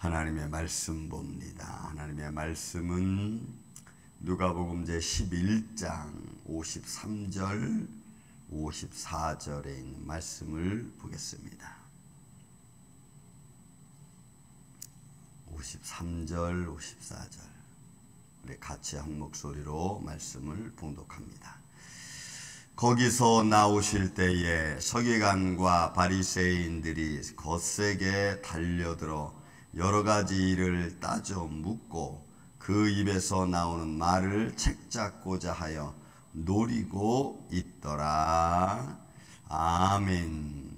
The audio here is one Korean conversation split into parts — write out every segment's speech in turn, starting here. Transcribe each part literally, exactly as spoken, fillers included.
하나님의 말씀 봅니다. 하나님의 말씀은 누가복음 제십일 장 오십삼 절 오십사 절에 있는 말씀을 보겠습니다. 오십삼 절 오십사 절 우리 같이 한 목소리로 말씀을 봉독합니다. 거기서 나오실 때에 서기관과 바리새인들이 거세게 달려들어 여러 가지 일을 따져 묻고 그 입에서 나오는 말을 책잡고자 하여 노리고 있더라. 아멘.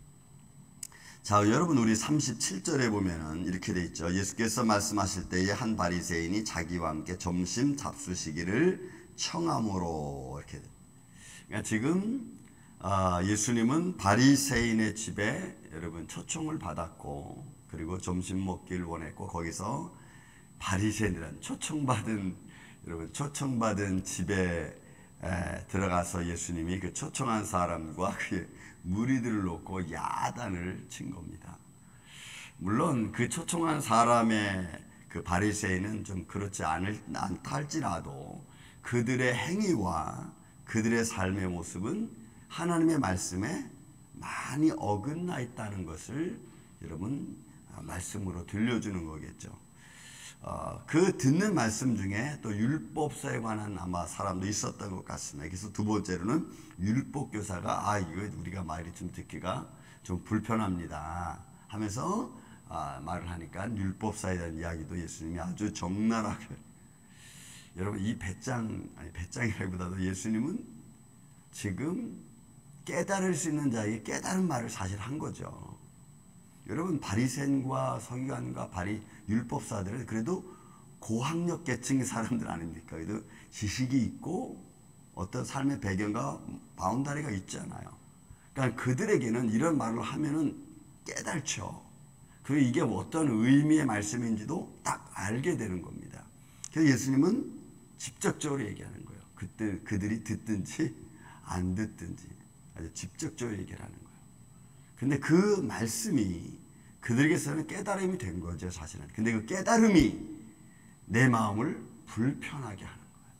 자, 여러분, 우리 삼십칠 절에 보면은 이렇게 돼 있죠. 예수께서 말씀하실 때에 한 바리새인이 자기와 함께 점심 잡수시기를 청함으로, 이렇게. 그러니까 지금 아, 예수님은 바리새인의 집에 여러분 초청을 받았고, 그리고 점심 먹기를 원했고, 거기서 바리새인이란 초청받은 여러분 초청받은 집에 에, 들어가서 예수님이 그 초청한 사람과 그 무리들을 놓고 야단을 친 겁니다. 물론 그 초청한 사람의 그 바리새인은 좀 그렇지 않을, 않다 할지라도 그들의 행위와 그들의 삶의 모습은 하나님의 말씀에 많이 어긋나 있다는 것을 여러분 말씀으로 들려주는 거겠죠. 어, 그 듣는 말씀 중에 또 율법사에 관한 아마 사람도 있었던 것 같습니다. 그래서 두 번째로는 율법교사가 아 이거 우리가 말이 좀 듣기가 좀 불편합니다 하면서 아, 말을 하니까 율법사에 대한 이야기도 예수님이 아주 적나라하게 여러분 이 배짱 아니 배짱이라기보다도 예수님은 지금 깨달을 수 있는 자에게 깨달은 말을 사실 한 거죠. 여러분 바리새인과 서기관과 바리 율법사들은 그래도 고학력 계층의 사람들 아닙니까? 그래도 지식이 있고 어떤 삶의 배경과 바운다리가 있잖아요. 그러니까 그들에게는 이런 말을 하면은 깨달죠. 그리고 이게 어떤 의미의 말씀인지도 딱 알게 되는 겁니다. 그래서 예수님은 직접적으로 얘기하는 거예요. 그때 그들이 듣든지 안 듣든지 아주 직접적으로 얘기를 하는 거예요. 근데 그 말씀이 그들에게서는 깨달음이 된 거죠, 사실은. 근데 그 깨달음이 내 마음을 불편하게 하는 거예요.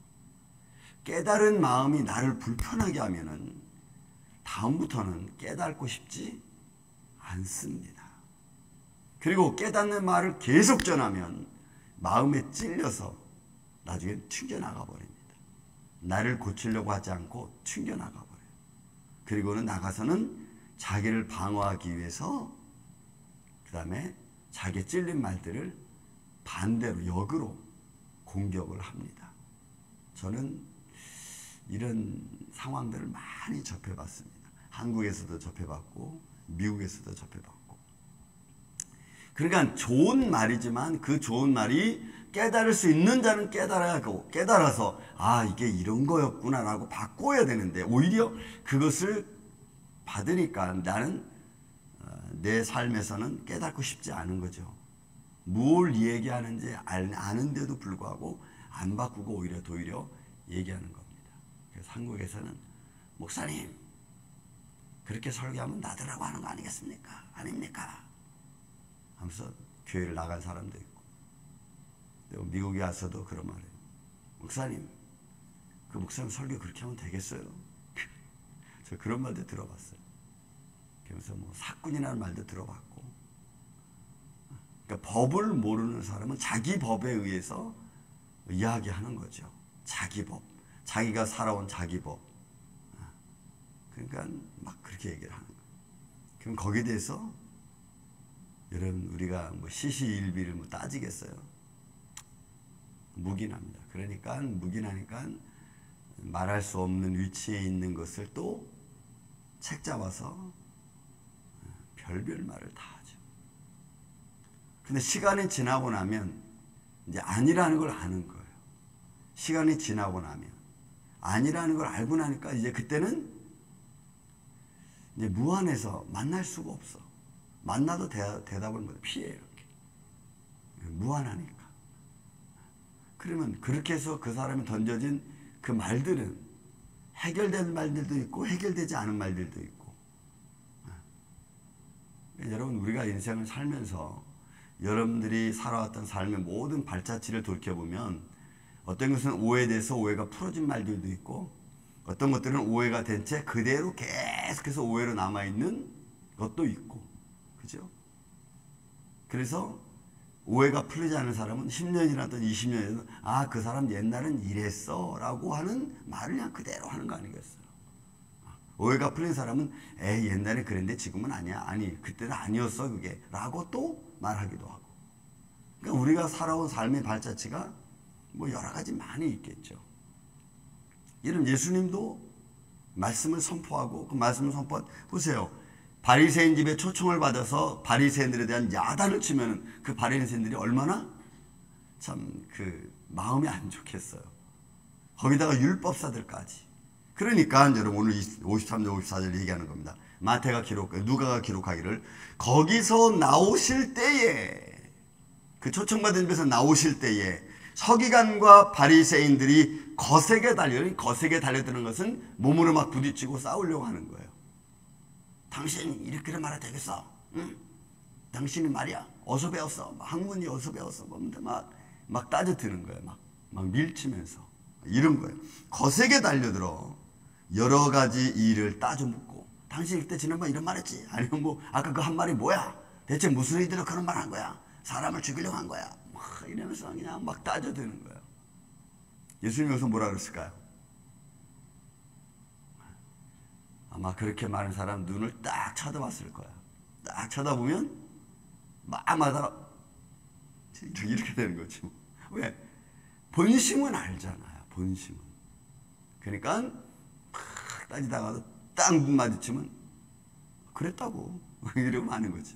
깨달은 마음이 나를 불편하게 하면은 다음부터는 깨닫고 싶지 않습니다. 그리고 깨닫는 말을 계속 전하면 마음에 찔려서 나중에 튕겨나가 버립니다. 나를 고치려고 하지 않고 튕겨나가 버려요. 그리고는 나가서는 자기를 방어하기 위해서 그 다음에 자기 찔린 말들을 반대로 역으로 공격을 합니다. 저는 이런 상황들을 많이 접해봤습니다. 한국에서도 접해봤고 미국에서도 접해봤고. 그러니까 좋은 말이지만 그 좋은 말이 깨달을 수 있는 자는 깨달아야 하고 깨달아서 아 이게 이런 거였구나 라고 바꿔야 되는데 오히려 그것을 받으니까 나는 내 삶에서는 깨닫고 싶지 않은 거죠. 뭘 얘기하는지 아는데도 불구하고 안 바꾸고 오히려 도리어 얘기하는 겁니다. 그래서 한국에서는 목사님 그렇게 설교하면 나더라고 하는 거 아니겠습니까? 아닙니까? 하면서 교회를 나간 사람도 있고 또 미국에 와서도 그런 말이에요. 목사님 그 목사님 설교 그렇게 하면 되겠어요? 저 그런 말도 들어봤어요. 그래서 뭐 사꾼이라는 말도 들어봤고, 그러니까 법을 모르는 사람은 자기 법에 의해서 이야기하는 거죠. 자기 법, 자기가 살아온 자기 법. 그러니까 막 그렇게 얘기를 하는 거예요. 그럼 거기에 대해서 여러분 우리가 뭐 시시일비를 뭐 따지겠어요? 묵인합니다. 그러니까 묵인하니까 말할 수 없는 위치에 있는 것을 또 책 잡아서 별별 말을 다 하죠. 근데 시간이 지나고 나면 이제 아니라는 걸 아는 거예요. 시간이 지나고 나면 아니라는 걸 알고 나니까 이제 그때는 이제 무한해서 만날 수가 없어. 만나도 대, 대답을 못 피해 이렇게. 무한하니까. 그러면 그렇게 해서 그 사람이 던져진 그 말들은 해결된 말들도 있고 해결되지 않은 말들도 있고. 여러분 우리가 인생을 살면서 여러분들이 살아왔던 삶의 모든 발자취를 돌이켜보면 어떤 것은 오해돼서 오해가 풀어진 말들도 있고 어떤 것들은 오해가 된 채 그대로 계속해서 오해로 남아있는 것도 있고, 그죠? 그래서 오해가 풀리지 않은 사람은 십 년이라든 이십 년이라든 아, 그 사람 옛날엔 이랬어 라고 하는 말을 그냥 그대로 하는 거 아니겠어요? 오해가 풀린 사람은 에이, 옛날에 그랬는데 지금은 아니야. 아니, 그때는 아니었어 그게 라고 또 말하기도 하고. 그러니까 우리가 살아온 삶의 발자취가 뭐 여러 가지 많이 있겠죠. 이런 예수님도 말씀을 선포하고 그 말씀을 선포한, 보세요. 바리새인 집에 초청을 받아서 바리새인들에 대한 야단을 치면 그 바리새인들이 얼마나 참 그 마음이 안 좋겠어요. 거기다가 율법사들까지. 그러니까 여러분 오늘 오십삼 절 오십사 절 얘기하는 겁니다. 마태가 기록, 누가가 기록하기를 거기서 나오실 때에, 그 초청받은 집에서 나오실 때에 서기관과 바리새인들이 거세게 달려, 거세게 달려드는 것은 몸으로 막 부딪히고 싸우려고 하는 거예요. 당신이 이렇게 말해도 되겠어? 응? 당신이 말이야 어디서 배웠어? 학문이 어디서 배웠어? 막, 막 따져드는 거예요. 막, 막 밀치면서 이런 거예요. 거세게 달려들어 여러 가지 일을 따져 묻고, 당신 그때 지난번 이런 말 했지? 아니면 뭐 아까 그 한 말이 뭐야? 대체 무슨 의도로 그런 말 한 거야? 사람을 죽이려고 한 거야? 막 이러면서 그냥 막 따져드는 거예요. 예수님이 여기서 뭐라 그랬을까요? 아마 그렇게 많은 사람 눈을 딱 쳐다봤을 거야. 딱 쳐다보면 막마다 이렇게 되는 거지. 왜? 본심은 알잖아요. 본심은. 그러니까 막 따지다가도 딱 눈 마주치면 그랬다고 이러면 아는 거죠.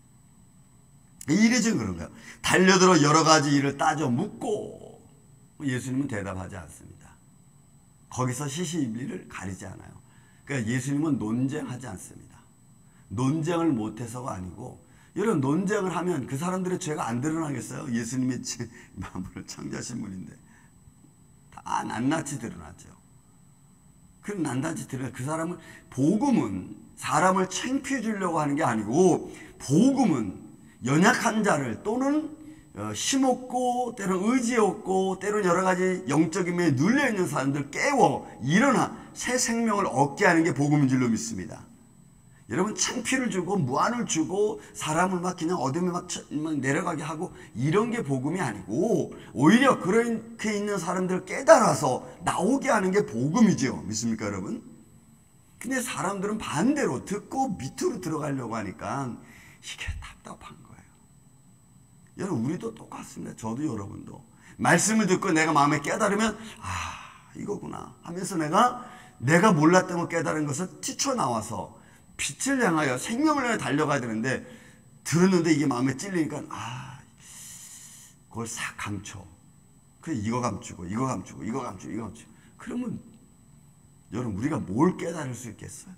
이래 지금 그런 거예요. 달려들어 여러 가지 일을 따져 묻고 예수님은 대답하지 않습니다. 거기서 시시비비를 가리지 않아요. 그러니까 예수님은 논쟁하지 않습니다. 논쟁을 못해서가 아니고, 이런 논쟁을 하면 그 사람들의 죄가 안 드러나겠어요? 예수님의 마음을 창조하신 분인데 다 낱낱이 드러나죠. 그 낱낱이 드러나, 그 사람은, 복음은 사람을 창피해 주려고 하는 게 아니고, 복음은 연약한 자를 또는 힘없고 때로는 의지 없고 때로는 여러 가지 영적인 면에 눌려있는 사람들 깨워 일어나 새 생명을 얻게 하는 게 복음인 줄로 믿습니다. 여러분, 창피를 주고 무안을 주고 사람을 막 그냥 어둠에 막 내려가게 하고 이런 게 복음이 아니고, 오히려 그렇게 있는 사람들을 깨달아서 나오게 하는 게 복음이죠. 믿습니까 여러분? 근데 사람들은 반대로 듣고 밑으로 들어가려고 하니까 이게 답답한 거예요. 여러분, 우리도 똑같습니다. 저도 여러분도 말씀을 듣고 내가 마음에 깨달으면 아, 이거구나 하면서 내가 내가 몰랐던 걸 깨달은 것을 뛰쳐나와서 빛을 향하여 생명을 향해 달려가야 되는데, 들었는데 이게 마음에 찔리니까 아, 그걸 싹 감춰. 그래, 이거 감추고 이거 감추고 이거 감추고 이거 감추고. 그러면 여러분, 우리가 뭘 깨달을 수 있겠어요?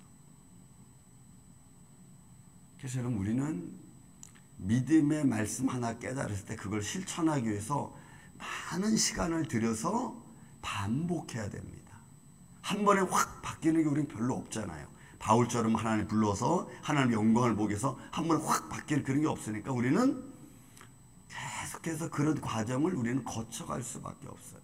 그래서 여러분, 우리는 믿음의 말씀 하나 깨달았을 때 그걸 실천하기 위해서 많은 시간을 들여서 반복해야 됩니다. 한 번에 확 바뀌는 게 우리는 별로 없잖아요. 바울처럼 하나님 불러서 하나님의 영광을 보기 위해서 한 번에 확 바뀌는 그런 게 없으니까 우리는 계속해서 그런 과정을 우리는 거쳐갈 수밖에 없어요.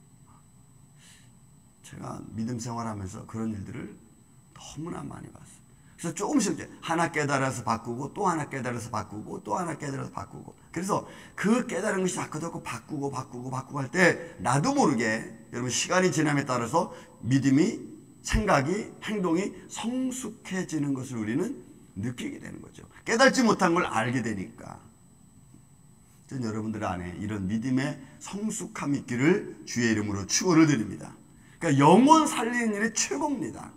제가 믿음 생활하면서 그런 일들을 너무나 많이 봤어요. 그래서 조금씩 하나 깨달아서 바꾸고 또 하나 깨달아서 바꾸고 또 하나 깨달아서 바꾸고, 그래서 그 깨달은 것이 자꾸 자꾸 바꾸고 바꾸고 바꾸고 할 때 나도 모르게 여러분, 시간이 지남에 따라서 믿음이, 생각이, 행동이 성숙해지는 것을 우리는 느끼게 되는 거죠. 깨달지 못한 걸 알게 되니까. 전 여러분들 안에 이런 믿음의 성숙함이 있기를 주의 이름으로 축원을 드립니다. 그러니까 영혼 살리는 일이 최고입니다.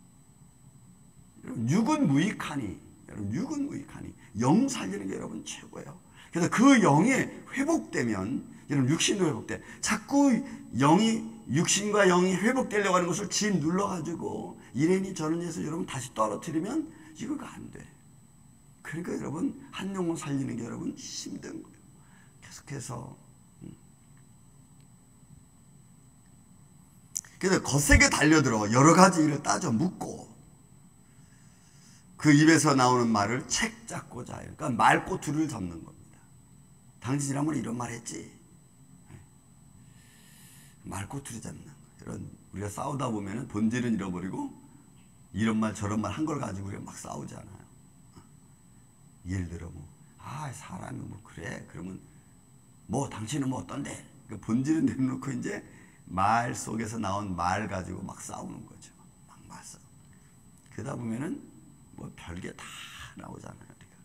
육은 무익하니, 여러분, 육은 무익하니 영 살리는 게 여러분 최고예요. 그래서 그 영이 회복되면 여러분, 육신도 회복돼. 자꾸 영이, 육신과 영이 회복되려고 하는 것을 진 눌러가지고 이래니 저러니 해서 여러분 다시 떨어뜨리면 이거가 안 돼. 그러니까 여러분, 한 영혼 살리는 게 여러분 힘든 거예요. 계속해서. 그래서 거세게 달려들어 여러 가지 일을 따져 묻고, 그 입에서 나오는 말을 책 잡고자 해요. 그러니까 말꼬투리를 잡는 겁니다. 당신 지난번에 이런 말 했지. 말꼬투리 잡는 거. 이런 우리가 싸우다 보면은 본질은 잃어버리고 이런 말 저런 말 한 걸 가지고 우리가 막 싸우잖아요. 예를 들어 뭐 아 사람이 뭐 그래 그러면 뭐 당신은 뭐 어떤데? 그 본질은 내려놓고 이제 말 속에서 나온 말 가지고 막 싸우는 거죠. 막 맞서. 그러다 보면은 뭐 별게 다 나오잖아요. 우리가.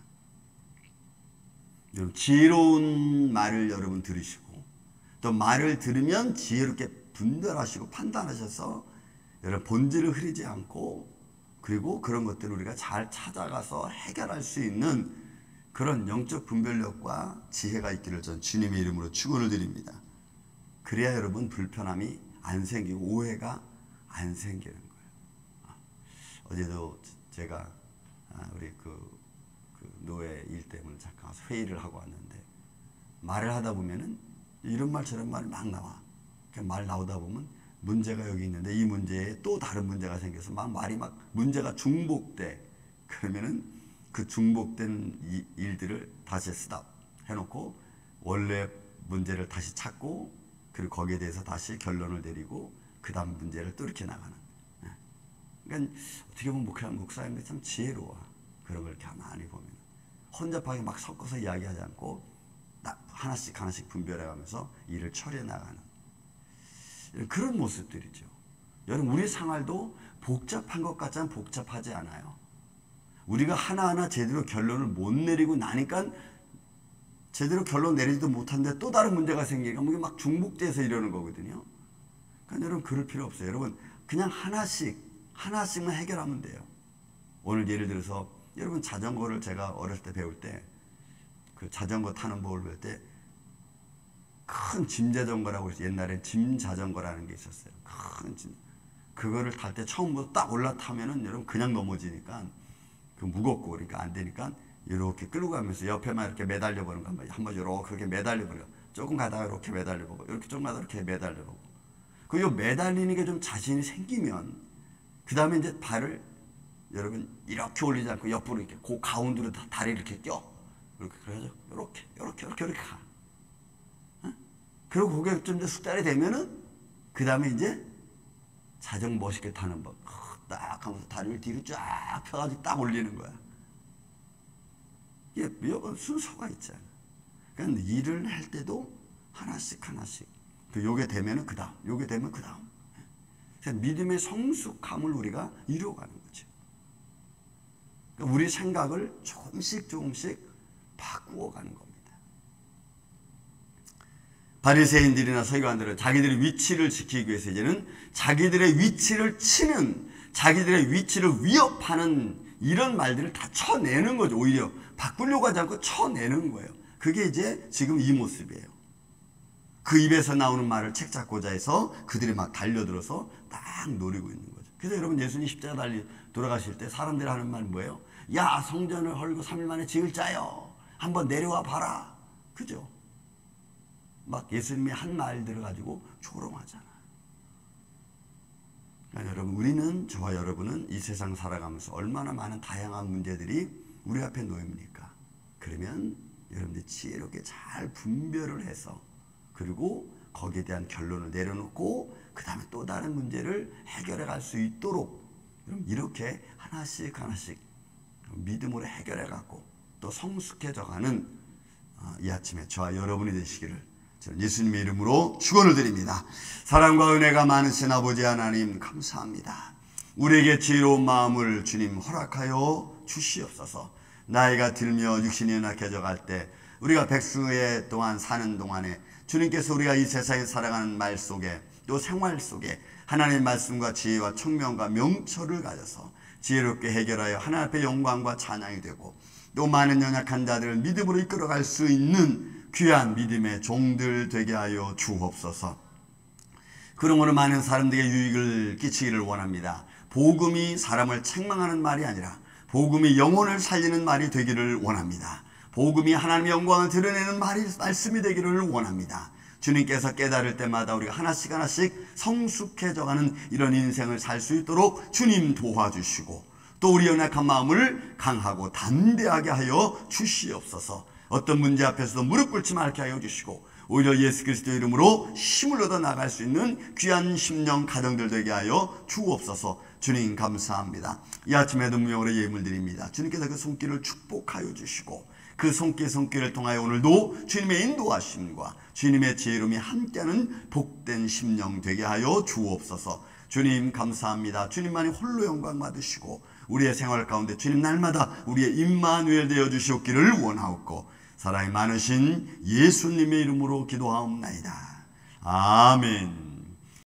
여러분 지혜로운 말을 여러분 들으시고 또 말을 들으면 지혜롭게 분별하시고 판단하셔서 여러분 본질을 흐리지 않고 그리고 그런 것들을 우리가 잘 찾아가서 해결할 수 있는 그런 영적 분별력과 지혜가 있기를 전 주님의 이름으로 축원을 드립니다. 그래야 여러분 불편함이 안 생기고 오해가 안 생기는 거예요. 어제도 제가 우리 그, 그 노예 일 때문에 잠깐 와서 회의를 하고 왔는데 말을 하다 보면은 이런 말 저런 말이 막 나와. 말 나오다 보면 문제가 여기 있는데 이 문제에 또 다른 문제가 생겨서 막 말이 막 문제가 중복돼. 그러면은 그 중복된 이 일들을 다시 스탑 해놓고 원래 문제를 다시 찾고 그리고 거기에 대해서 다시 결론을 내리고 그 다음 문제를 또 이렇게 나가는. 그러니까 어떻게 보면 목사, 목사님들이 참 지혜로워. 그런 걸 가만히 보면 혼잡하게 막 섞어서 이야기하지 않고 딱 하나씩 하나씩 분별해가면서 일을 처리해 나가는 그런 모습들이죠. 여러분 우리 생활도 복잡한 것 같지만 복잡하지 않아요. 우리가 하나하나 제대로 결론을 못 내리고 나니까 제대로 결론 내리지도 못하는데 또 다른 문제가 생기니까 이게 막 중복돼서 이러는 거거든요. 그러니까 여러분 그럴 필요 없어요. 여러분 그냥 하나씩 하나씩만 해결하면 돼요. 오늘 예를 들어서 여러분 자전거를 제가 어렸을 때 배울 때 그 자전거 타는 법을 배울 때 큰 짐 자전거라고 해서 옛날에 짐 자전거라는 게 있었어요. 큰 짐. 그거를 탈 때 처음부터 딱 올라타면은 여러분 그냥 넘어지니까 그 무겁고 그러니까 안 되니까 이렇게 끌고 가면서 옆에만 이렇게 매달려 보는 거 한번 이렇게 그렇게 매달려 보려. 조금 가다가 이렇게 매달려 보고 이렇게 조금 가다가 이렇게 매달려 보고. 그 요 매달리는 게 좀 자신이 생기면 그 다음에 이제 발을 여러분 이렇게 올리지 않고 옆으로 이렇게 그 가운데로 다리를 이렇게 껴. 이렇게 그래야죠. 이렇게 이렇게 이렇게 이렇게 가. 어? 그리고 그게 좀 이제 숙달이 되면은 그 다음에 이제 자전거 멋있게 타는 법. 딱 하면서 다리를 뒤로 쫙 펴가지고 딱 올리는 거야. 이게 순서가 있잖아. 그러니까 일을 할 때도 하나씩 하나씩. 그 요게 되면은 그 다음, 요게 되면 그 다음. 그래서 믿음의 성숙함을 우리가 이루어가는 거죠. 그러니까 우리 생각을 조금씩 조금씩 바꾸어가는 겁니다. 바리새인들이나 서기관들은 자기들의 위치를 지키기 위해서 이제는 자기들의 위치를 치는 자기들의 위치를 위협하는 이런 말들을 다 쳐내는 거죠. 오히려 바꾸려고 하지 않고 쳐내는 거예요. 그게 이제 지금 이 모습이에요. 그 입에서 나오는 말을 책잡고자 해서 그들이 막 달려들어서 딱 노리고 있는 거죠. 그래서 여러분 예수님 십자가 달리 돌아가실 때 사람들이 하는 말 뭐예요? 야 성전을 헐고 삼 일 만에 지을 자여 한번 내려와 봐라. 그죠? 막 예수님이 한 말들을 가지고 조롱하잖아. 그러니까 여러분 우리는 저와 여러분은 이 세상 살아가면서 얼마나 많은 다양한 문제들이 우리 앞에 놓입니까? 그러면 여러분들이 지혜롭게 잘 분별을 해서 그리고 거기에 대한 결론을 내려놓고 그 다음에 또 다른 문제를 해결해 갈 수 있도록 이렇게 하나씩 하나씩 믿음으로 해결해 갖고 또 성숙해져 가는 이 아침에 저와 여러분이 되시기를 저는 예수님의 이름으로 축원을 드립니다. 사랑과 은혜가 많으신 아버지 하나님 감사합니다. 우리에게 지혜로운 마음을 주님 허락하여 주시옵소서. 나이가 들며 육신이 연약해져 갈 때 우리가 백수의 동안 사는 동안에 주님께서 우리가 이 세상에 살아가는 말 속에 또 생활 속에 하나님의 말씀과 지혜와 총명과 명철을 가져서 지혜롭게 해결하여 하나님 앞에 영광과 찬양이 되고 또 많은 연약한 자들을 믿음으로 이끌어갈 수 있는 귀한 믿음의 종들 되게 하여 주옵소서. 그러므로 많은 사람들에게 유익을 끼치기를 원합니다. 복음이 사람을 책망하는 말이 아니라 복음이 영혼을 살리는 말이 되기를 원합니다. 복음이 하나님의 영광을 드러내는 말이, 말씀이 되기를 원합니다. 주님께서 깨달을 때마다 우리가 하나씩 하나씩 성숙해져가는 이런 인생을 살 수 있도록 주님 도와주시고 또 우리 연약한 마음을 강하고 담대하게 하여 주시옵소서. 어떤 문제 앞에서도 무릎 꿇지 말게 하여 주시고 오히려 예수 그리스도 이름으로 힘을 얻어 나갈 수 있는 귀한 심령 가정들 되게 하여 주옵소서. 주님 감사합니다. 이 아침에도 무용으로 예물 드립니다. 주님께서 그 손길을 축복하여 주시고 그 손길 손길을 통하여 오늘도 주님의 인도하심과 주님의 지혜로움이 함께하는 복된 심령 되게 하여 주옵소서. 주님 감사합니다. 주님만이 홀로 영광 받으시고 우리의 생활 가운데 주님 날마다 우리의 임마누엘 되어 주시옵기를 원하옵고 사랑이 많으신 예수님의 이름으로 기도하옵나이다. 아멘.